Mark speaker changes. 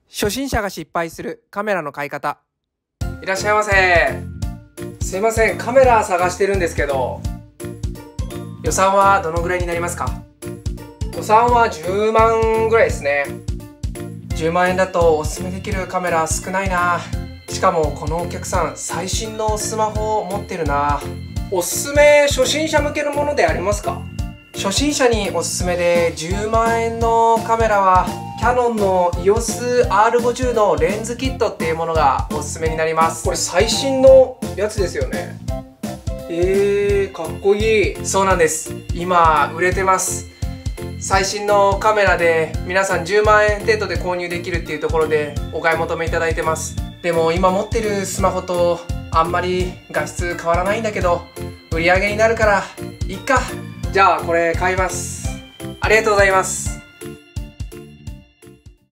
Speaker 1: 初心者が失敗するカメラの買い方。いらっしゃいませ。すいません、カメラ探してるんですけど、予算はどのぐらいになりますか？予算は10万ぐらいですね。10万円だとおすすめできるカメラ少ないな。しかもこのお客さん最新のスマホを持ってるな。おすすめ初心者向けのものでありますか？初心者におすすめで10万円のカメラはキヤノンの EOS R50 のレンズキットっていうものがおすすめになります。これ最新のやつですよね。かっこいい。そうなんです。今売れてます。最新のカメラで皆さん10万円程度で購入できるっていうところでお買い求めいただいてます。でも今持ってるスマホとあんまり画質変わらないんだけど、売り上げになるからいっか。じゃあこれ買います。ありがとうございます。